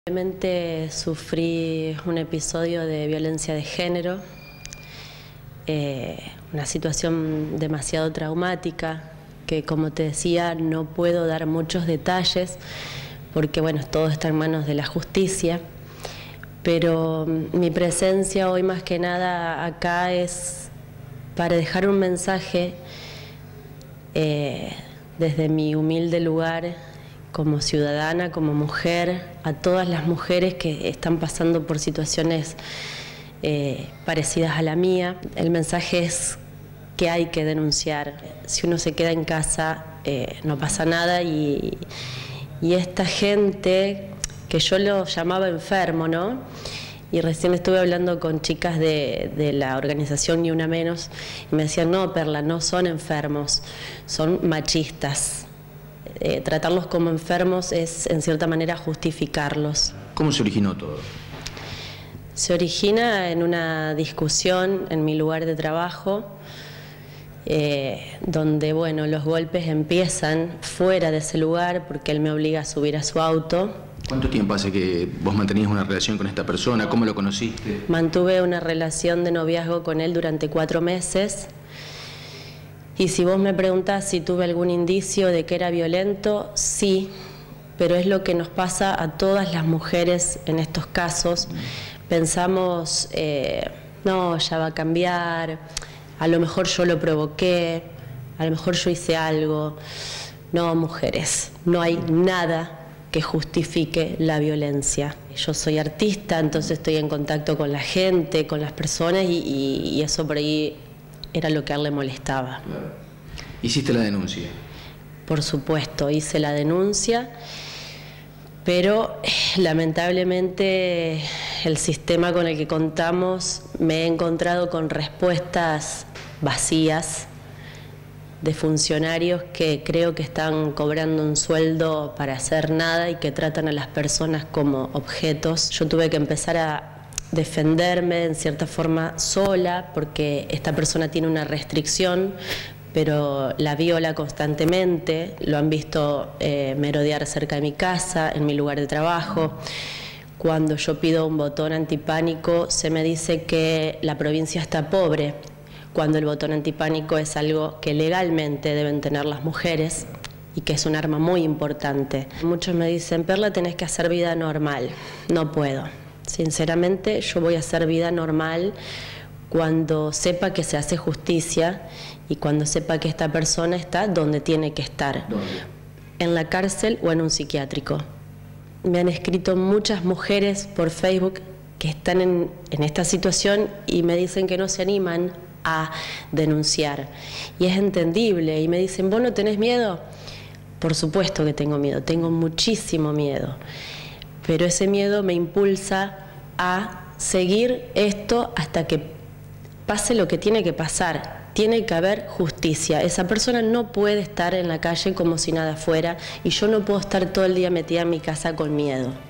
Realmente sufrí un episodio de violencia de género, una situación demasiado traumática que, como te decía, no puedo dar muchos detalles porque bueno, todo está en manos de la justicia, pero mi presencia hoy más que nada acá es para dejar un mensaje desde mi humilde lugar como ciudadana, como mujer, a todas las mujeres que están pasando por situaciones parecidas a la mía. El mensaje es que hay que denunciar. Si uno se queda en casa, no pasa nada y esta gente, que yo lo llamaba enfermo, ¿no? Y recién estuve hablando con chicas de la organización Ni Una Menos y me decían, no, Perla, no son enfermos, son machistas. Tratarlos como enfermos es, en cierta manera, justificarlos. ¿Cómo se originó todo? Se origina en una discusión en mi lugar de trabajo, donde, bueno, los golpes empiezan fuera de ese lugar porque él me obliga a subir a su auto. ¿Cuánto tiempo hace que vos mantenías una relación con esta persona? ¿Cómo lo conociste? Mantuve una relación de noviazgo con él durante 4 meses. Y si vos me preguntás si tuve algún indicio de que era violento, sí, pero es lo que nos pasa a todas las mujeres en estos casos. Pensamos, no, ya va a cambiar, a lo mejor yo lo provoqué, a lo mejor yo hice algo. No, mujeres, no hay nada que justifique la violencia. Yo soy artista, entonces estoy en contacto con la gente, con las personas y eso por ahí era lo que a él le molestaba. ¿Hiciste la denuncia? Por supuesto, hice la denuncia, pero lamentablemente el sistema con el que contamos me he encontrado con respuestas vacías de funcionarios que creo que están cobrando un sueldo para hacer nada y que tratan a las personas como objetos. Yo tuve que empezar a defenderme en cierta forma sola porque esta persona tiene una restricción, pero la viola constantemente. Lo han visto merodear cerca de mi casa, en mi lugar de trabajo. Cuando yo pido un botón antipánico se me dice que la provincia está pobre, cuando el botón antipánico es algo que legalmente deben tener las mujeres y que es un arma muy importante. Muchos me dicen, Perla, tenés que hacer vida normal. No puedo. Sinceramente, yo voy a hacer vida normal cuando sepa que se hace justicia y cuando sepa que esta persona está donde tiene que estar. ¿Dónde? En la cárcel o en un psiquiátrico. Me han escrito muchas mujeres por Facebook que están en esta situación y me dicen que no se animan a denunciar. Y es entendible. Y me dicen, ¿vos no tenés miedo? Por supuesto que tengo miedo, tengo muchísimo miedo. Pero ese miedo me impulsa a seguir esto hasta que pase lo que tiene que pasar. Tiene que haber justicia. Esa persona no puede estar en la calle como si nada fuera y yo no puedo estar todo el día metida en mi casa con miedo.